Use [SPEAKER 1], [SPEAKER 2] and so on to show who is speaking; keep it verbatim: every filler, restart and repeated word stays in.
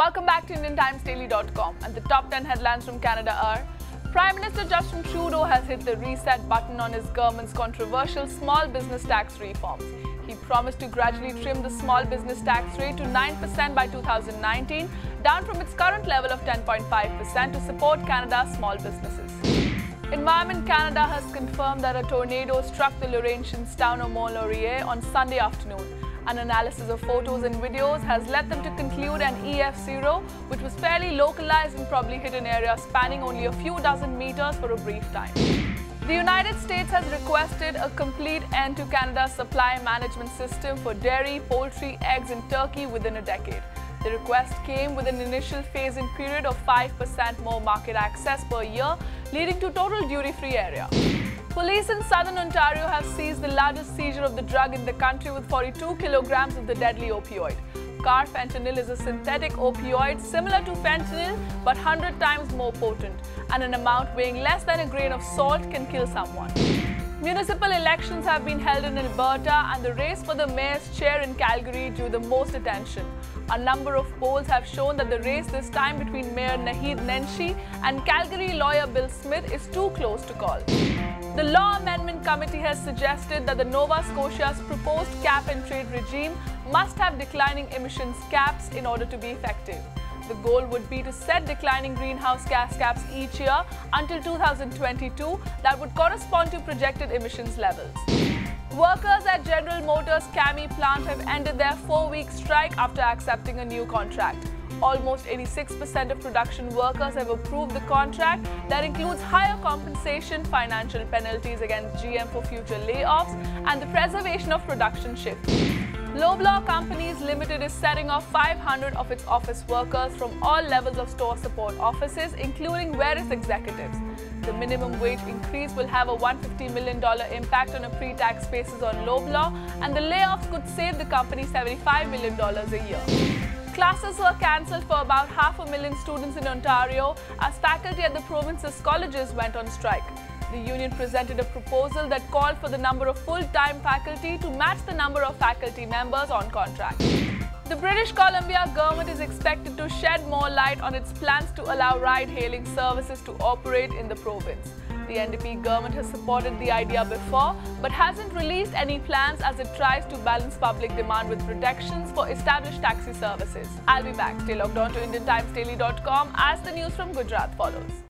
[SPEAKER 1] Welcome back to Indian Times Daily dot com, and the top ten headlines from Canada are: Prime Minister Justin Trudeau has hit the reset button on his government's controversial small business tax reforms. He promised to gradually trim the small business tax rate to nine percent by two thousand nineteen, down from its current level of ten point five percent, to support Canada's small businesses. Environment Canada has confirmed that a tornado struck the Laurentians town of Mont-Laurier on Sunday afternoon. An analysis of photos and videos has led them to conclude an E F zero, which was fairly localized and probably hit an area spanning only a few dozen meters for a brief time. The United States has requested a complete end to Canada's supply management system for dairy, poultry, eggs and turkey within a decade. The request came with an initial phase-in period of five percent more market access per year, leading to total duty-free area. Police in southern Ontario have seized the largest seizure of the drug in the country with forty-two kilograms of the deadly opioid. Carfentanil is a synthetic opioid similar to fentanyl but one hundred times more potent, and an amount weighing less than a grain of salt can kill someone. Municipal elections have been held in Alberta, and the race for the mayor's chair in Calgary drew the most attention. A number of polls have shown that the race this time between Mayor Naheed Nenshi and Calgary lawyer Bill Smith is too close to call. The Law Amendment Committee has suggested that the Nova Scotia's proposed cap-and-trade regime must have declining emissions caps in order to be effective. The goal would be to set declining greenhouse gas caps each year until two thousand twenty-two that would correspond to projected emissions levels. Workers at General Motors' Kami plant have ended their four-week strike after accepting a new contract. Almost eighty-six percent of production workers have approved the contract that includes higher compensation, financial penalties against G M for future layoffs, and the preservation of production shifts. Loblaw Companies Limited is setting off five hundred of its office workers from all levels of store support offices, including various executives. The minimum wage increase will have a one hundred fifty million dollars impact on a pre-tax basis on Loblaw, and the layoffs could save the company seventy-five million dollars a year. Classes were cancelled for about half a million students in Ontario as faculty at the province's colleges went on strike. The union presented a proposal that called for the number of full-time faculty to match the number of faculty members on contract. The British Columbia government is expected to shed more light on its plans to allow ride-hailing services to operate in the province. The N D P government has supported the idea before, but hasn't released any plans as it tries to balance public demand with protections for established taxi services. I'll be back. Stay logged on to Indian Times Daily dot com as the news from Gujarat follows.